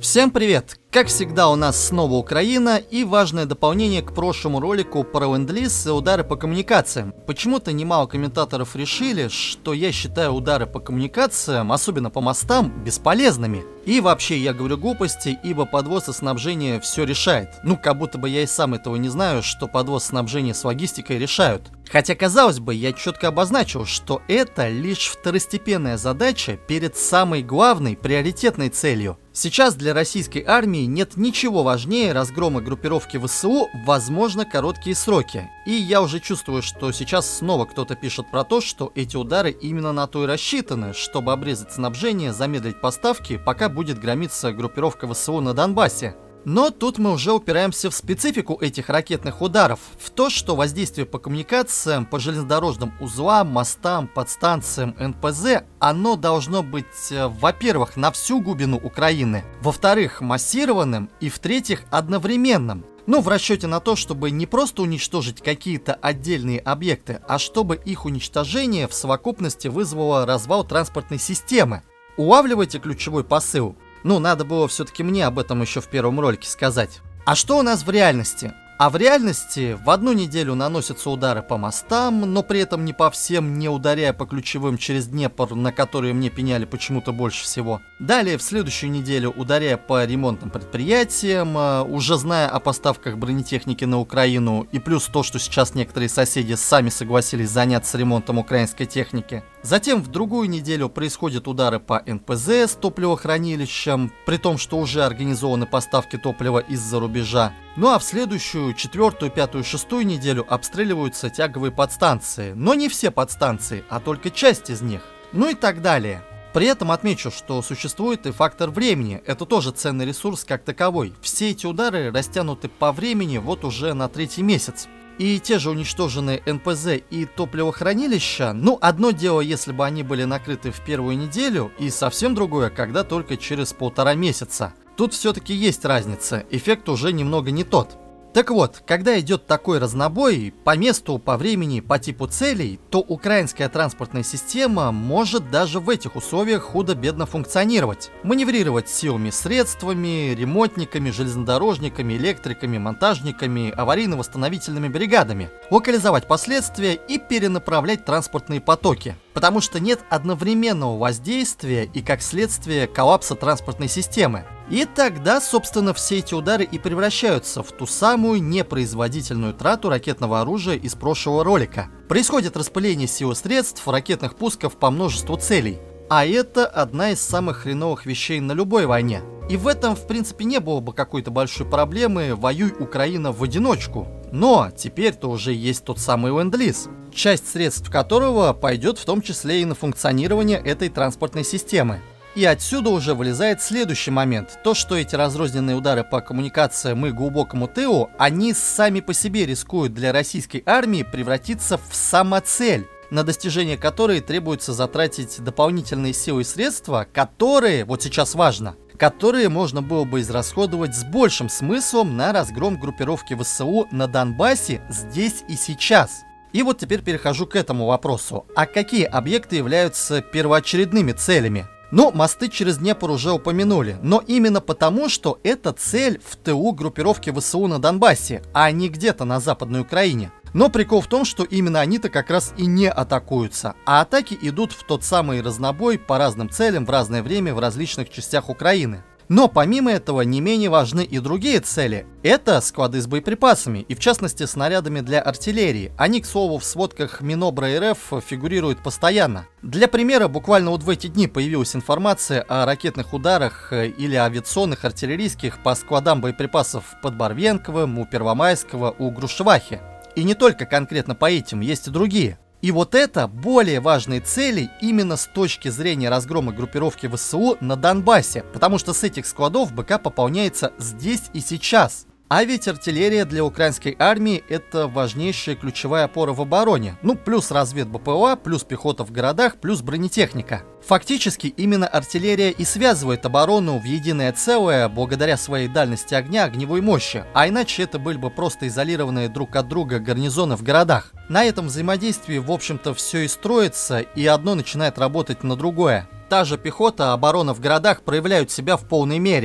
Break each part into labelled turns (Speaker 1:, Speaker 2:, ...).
Speaker 1: Всем привет! Как всегда, у нас снова Украина и важное дополнение к прошлому ролику про ленд-лиз и удары по коммуникациям. Почему-то немало комментаторов решили, что я считаю удары по коммуникациям, особенно по мостам, бесполезными. И вообще я говорю глупости, ибо подвоз и снабжение все решает. Ну, как будто бы я и сам этого не знаю, что подвоз и снабжение с логистикой решают. Хотя, казалось бы, я четко обозначил, что это лишь второстепенная задача перед самой главной, приоритетной целью. Сейчас для российской армии нет ничего важнее разгрома группировки ВСУ в, возможно, короткие сроки. И я уже чувствую, что сейчас снова кто-то пишет про то, что эти удары именно на то и рассчитаны, чтобы обрезать снабжение, замедлить поставки, пока будет громиться группировка ВСУ на Донбассе. Но тут мы уже упираемся в специфику этих ракетных ударов, в то, что воздействие по коммуникациям, по железнодорожным узлам, мостам, подстанциям, НПЗ, оно должно быть, во-первых, на всю глубину Украины, во-вторых, массированным и, в-третьих, одновременным. Ну, в расчете на то, чтобы не просто уничтожить какие-то отдельные объекты, а чтобы их уничтожение в совокупности вызвало развал транспортной системы. Улавливайте ключевой посыл? Ну, надо было все-таки мне об этом еще в первом ролике сказать. А что у нас в реальности? А в реальности в одну неделю наносятся удары по мостам, но при этом не по всем, не ударяя по ключевым через Днепр, на которые мне пеняли почему-то больше всего. Далее в следующую неделю ударяя по ремонтным предприятиям, уже зная о поставках бронетехники на Украину, и плюс то, что сейчас некоторые соседи сами согласились заняться ремонтом украинской техники. Затем в другую неделю происходят удары по НПЗ с топливохранилищем, при том, что уже организованы поставки топлива из-за рубежа. Ну а в следующую, четвертую, пятую, шестую неделю обстреливаются тяговые подстанции. Но не все подстанции, а только часть из них. Ну и так далее. При этом отмечу, что существует и фактор времени. Это тоже ценный ресурс как таковой. Все эти удары растянуты по времени вот уже на третий месяц. И те же уничтоженные НПЗ и топливохранилища, ну, одно дело, если бы они были накрыты в первую неделю, и совсем другое, когда только через 1,5 месяца. Тут все-таки есть разница, эффект уже немного не тот. Так вот, когда идет такой разнобой, по месту, по времени, по типу целей, то украинская транспортная система может даже в этих условиях худо-бедно функционировать. Маневрировать силами, средствами, ремонтниками, железнодорожниками, электриками, монтажниками, аварийно-восстановительными бригадами, локализовать последствия и перенаправлять транспортные потоки. Потому что нет одновременного воздействия и, как следствие, коллапса транспортной системы. И тогда, собственно, все эти удары и превращаются в ту самую непроизводительную трату ракетного оружия из прошлого ролика. Происходит распыление сил и средств, ракетных пусков по множеству целей. А это одна из самых хреновых вещей на любой войне. И в этом, в принципе, не было бы какой-то большой проблемы, воюй Украина в одиночку. Но теперь-то уже есть тот самый ленд-лиз, часть средств которого пойдет в том числе и на функционирование этой транспортной системы. И отсюда уже вылезает следующий момент. То, что эти разрозненные удары по коммуникациям и глубокому тылу, они сами по себе рискуют для российской армии превратиться в самоцель, на достижение которой требуется затратить дополнительные силы и средства, которые, вот сейчас важно, которые можно было бы израсходовать с большим смыслом на разгром группировки ВСУ на Донбассе здесь и сейчас. И вот теперь перехожу к этому вопросу. А какие объекты являются первоочередными целями? Ну, мосты через Днепр уже упомянули, но именно потому, что это цель в тылу группировки ВСУ на Донбассе, а не где-то на Западной Украине. Но прикол в том, что именно они-то как раз и не атакуются, а атаки идут в тот самый разнобой по разным целям в разное время в различных частях Украины. Но помимо этого не менее важны и другие цели. Это склады с боеприпасами, и в частности снарядами для артиллерии. Они, к слову, в сводках Минобра РФ фигурируют постоянно. Для примера, буквально вот в эти дни появилась информация о ракетных ударах или авиационных, артиллерийских по складам боеприпасов под Барвенковым, у Первомайского, у Грушевахи. И не только конкретно по этим, есть и другие. И вот это более важные цели именно с точки зрения разгрома группировки ВСУ на Донбассе, потому что с этих складов БК пополняется здесь и сейчас. А ведь артиллерия для украинской армии — это важнейшая ключевая опора в обороне. Ну, плюс развед БПЛА, плюс пехота в городах, плюс бронетехника. Фактически именно артиллерия и связывает оборону в единое целое благодаря своей дальности огня, огневой мощи. А иначе это были бы просто изолированные друг от друга гарнизоны в городах. На этом взаимодействии, в общем-то, все и строится, и одно начинает работать на другое. Та же пехота, оборона в городах проявляют себя в полной мере.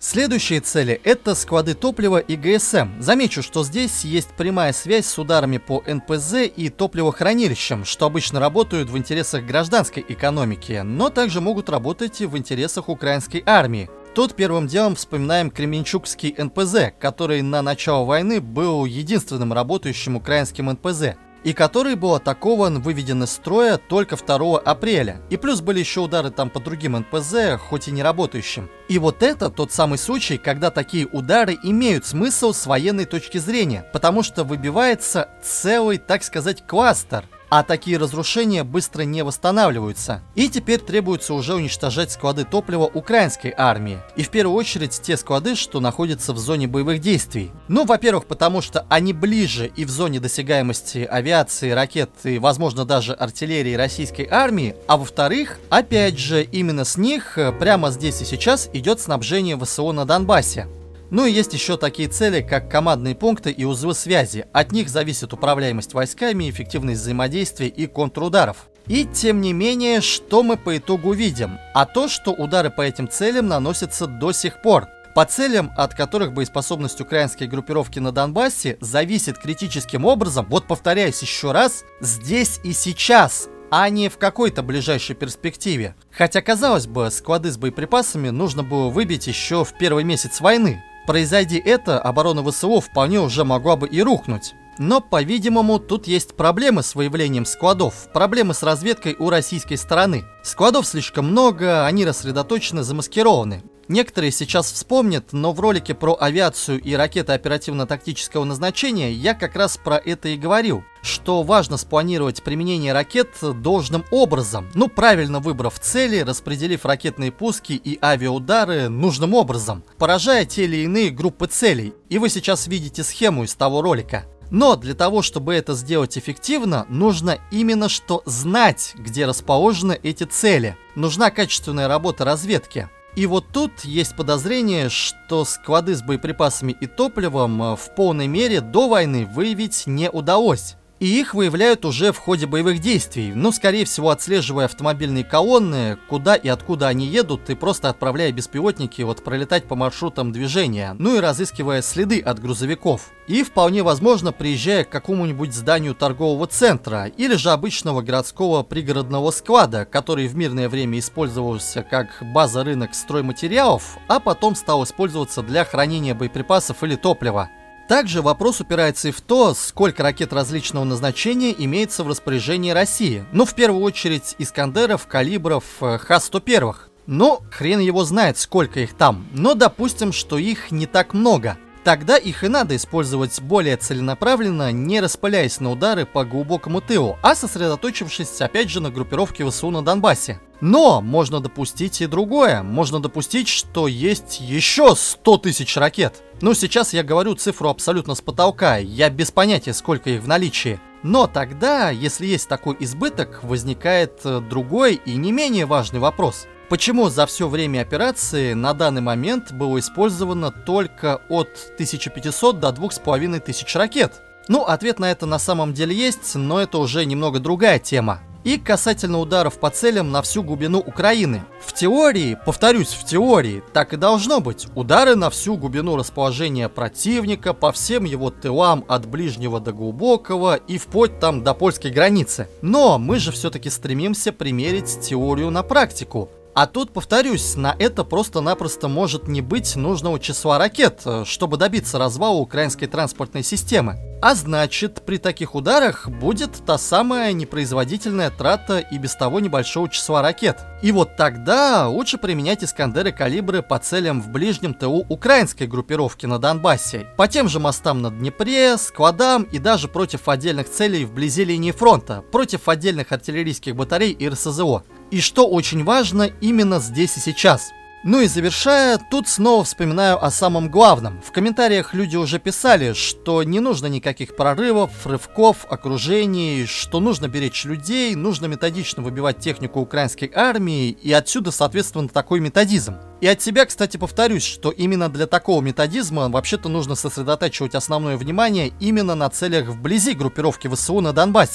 Speaker 1: Следующие цели – это склады топлива и ГСМ. Замечу, что здесь есть прямая связь с ударами по НПЗ и топливохранилищам, что обычно работают в интересах гражданской экономики, но также могут работать и в интересах украинской армии. Тут первым делом вспоминаем Кременчугский НПЗ, который на начало войны был единственным работающим украинским НПЗ, и который был атакован, выведен из строя только 2 апреля. И плюс были еще удары там по другим НПЗ, хоть и не работающим. И вот это тот самый случай, когда такие удары имеют смысл с военной точки зрения, потому что выбивается целый, так сказать, кластер. А такие разрушения быстро не восстанавливаются. И теперь требуется уже уничтожать склады топлива украинской армии. И в первую очередь те склады, что находятся в зоне боевых действий. Ну, во-первых, потому что они ближе и в зоне досягаемости авиации, ракет и, возможно, даже артиллерии российской армии. А во-вторых, опять же, именно с них прямо здесь и сейчас идет снабжение ВСУ на Донбассе. Ну и есть еще такие цели, как командные пункты и узлы связи. От них зависит управляемость войсками, эффективность взаимодействия и контрударов. И тем не менее, что мы по итогу видим? А то, что удары по этим целям наносятся до сих пор. По целям, от которых боеспособность украинской группировки на Донбассе зависит критическим образом, вот повторяюсь еще раз, здесь и сейчас, а не в какой-то ближайшей перспективе. Хотя, казалось бы, склады с боеприпасами нужно было выбить еще в первый месяц войны. Произойди это, оборона ВСУ вполне уже могла бы и рухнуть. Но, по-видимому, тут есть проблемы с выявлением складов, проблемы с разведкой у российской стороны. Складов слишком много, они рассредоточены, замаскированы. Некоторые сейчас вспомнят, но в ролике про авиацию и ракеты оперативно-тактического назначения я как раз про это и говорил, что важно спланировать применение ракет должным образом, правильно выбрав цели, распределив ракетные пуски и авиаудары нужным образом, поражая те или иные группы целей. И вы сейчас видите схему из того ролика. Но для того, чтобы это сделать эффективно, нужно именно что знать, где расположены эти цели. Нужна качественная работа разведки. И вот тут есть подозрение, что склады с боеприпасами и топливом в полной мере до войны выявить не удалось. И их выявляют уже в ходе боевых действий, скорее всего, отслеживая автомобильные колонны, куда и откуда они едут, и просто отправляя беспилотники пролетать по маршрутам движения, и разыскивая следы от грузовиков. И вполне возможно, приезжая к какому-нибудь зданию торгового центра, или же обычного городского пригородного склада, который в мирное время использовался как база-рынок стройматериалов, а потом стал использоваться для хранения боеприпасов или топлива. Также вопрос упирается и в то, сколько ракет различного назначения имеется в распоряжении России. В первую очередь Искандеров, Калибров, Х-101. Хрен его знает, сколько их там. Но допустим, что их не так много. Тогда их и надо использовать более целенаправленно, не распыляясь на удары по глубокому тылу, а сосредоточившись опять же на группировке ВСУ на Донбассе. Но можно допустить и другое. Можно допустить, что есть еще 100 тысяч ракет. Сейчас я говорю цифру абсолютно с потолка, я без понятия, сколько их в наличии. Но тогда, если есть такой избыток, возникает другой и не менее важный вопрос. Почему за все время операции на данный момент было использовано только от 1500 до 2500 ракет? Ответ на это на самом деле есть, но это уже немного другая тема. И касательно ударов по целям на всю глубину Украины. В теории, повторюсь, в теории, так и должно быть. Удары на всю глубину расположения противника, по всем его тылам от ближнего до глубокого и вплоть до польской границы. Но мы же все-таки стремимся примерить теорию на практику. А тут, повторюсь, на это просто-напросто может не быть нужного числа ракет, чтобы добиться развала украинской транспортной системы. А значит, при таких ударах будет та самая непроизводительная трата и без того небольшого числа ракет. И вот тогда лучше применять Искандеры, Калибры по целям в ближнем тылу украинской группировки на Донбассе, по тем же мостам на Днепре, складам и даже против отдельных целей вблизи линии фронта, против отдельных артиллерийских батарей и РСЗО. И что очень важно именно здесь и сейчас. И завершая, тут снова вспоминаю о самом главном. В комментариях люди уже писали, что не нужно никаких прорывов, рывков, окружений, что нужно беречь людей, нужно методично выбивать технику украинской армии, и отсюда, соответственно, такой методизм. И от себя, кстати, повторюсь, что именно для такого методизма вообще-то нужно сосредотачивать основное внимание именно на целях вблизи группировки ВСУ на Донбассе.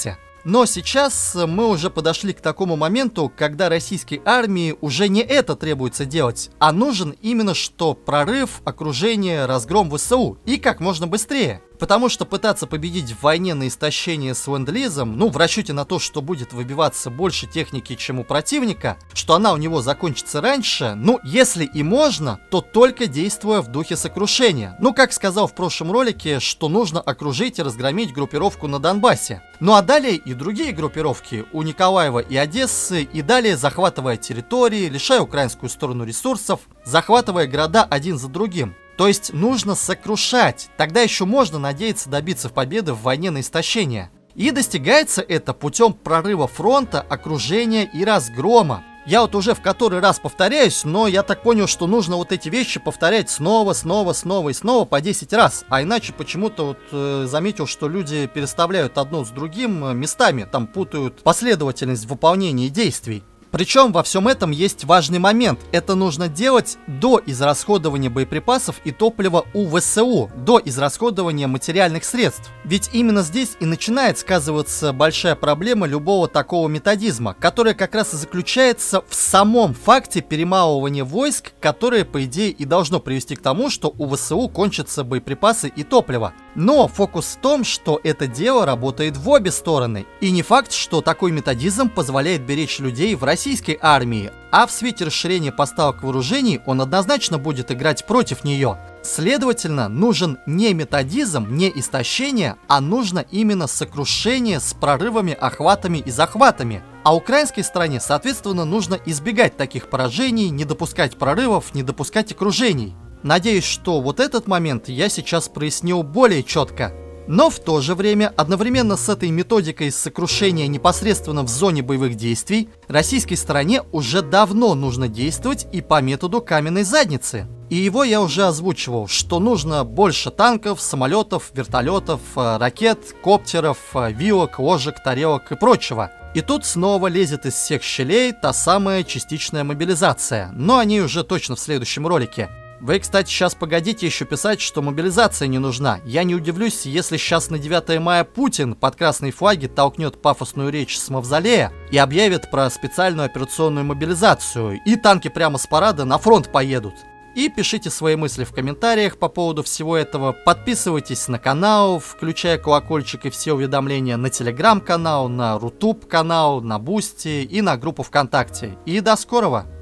Speaker 1: Но сейчас мы уже подошли к такому моменту, когда российской армии уже не это требуется делать, а нужен именно что прорыв, окружение, разгром ВСУ и как можно быстрее. Потому что пытаться победить в войне на истощение с ленд-лизом, в расчете на то, что будет выбиваться больше техники, чем у противника, что она у него закончится раньше, если и можно, то только действуя в духе сокрушения. Как сказал в прошлом ролике, что нужно окружить и разгромить группировку на Донбассе. А далее и другие группировки у Николаева и Одессы, и далее захватывая территории, лишая украинскую сторону ресурсов, захватывая города один за другим. То есть нужно сокрушать, тогда еще можно надеяться добиться победы в войне на истощение. И достигается это путем прорыва фронта, окружения и разгрома. Я уже в который раз повторяюсь, но я так понял, что нужно эти вещи повторять снова и снова по 10 раз. А иначе почему-то заметил, что люди переставляют одно с другим местами, там путают последовательность выполнения действий. Причем во всем этом есть важный момент. Это нужно делать до израсходования боеприпасов и топлива у ВСУ, до израсходования материальных средств. Ведь именно здесь и начинает сказываться большая проблема любого такого методизма, которая как раз и заключается в самом факте перемалывания войск, которое, по идее, и должно привести к тому, что у ВСУ кончатся боеприпасы и топливо. Но фокус в том, что это дело работает в обе стороны. И не факт, что такой методизм позволяет беречь людей в российской армии, а в свете расширения поставок вооружений он однозначно будет играть против нее. Следовательно, нужен не методизм, не истощение, а нужно именно сокрушение с прорывами, охватами и захватами. А украинской стороне, соответственно, нужно избегать таких поражений, не допускать прорывов, не допускать окружений. Надеюсь, что этот момент я сейчас прояснил более четко. Но в то же время, одновременно с этой методикой сокрушения непосредственно в зоне боевых действий, российской стороне уже давно нужно действовать и по методу каменной задницы. И его я уже озвучивал, что нужно больше танков, самолетов, вертолетов, ракет, коптеров, вилок, ложек, тарелок и прочего. И тут снова лезет из всех щелей та самая частичная мобилизация, но о ней уже точно в следующем ролике. Вы, кстати, сейчас погодите еще писать, что мобилизация не нужна. Я не удивлюсь, если сейчас на 9 мая Путин под красные флаги толкнет пафосную речь с мавзолея и объявит про специальную операционную мобилизацию, и танки прямо с парада на фронт поедут. И пишите свои мысли в комментариях по поводу всего этого. Подписывайтесь на канал, включая колокольчик и все уведомления на телеграм-канал, на рутуб канал, на Бусти и на группу ВКонтакте. И до скорого!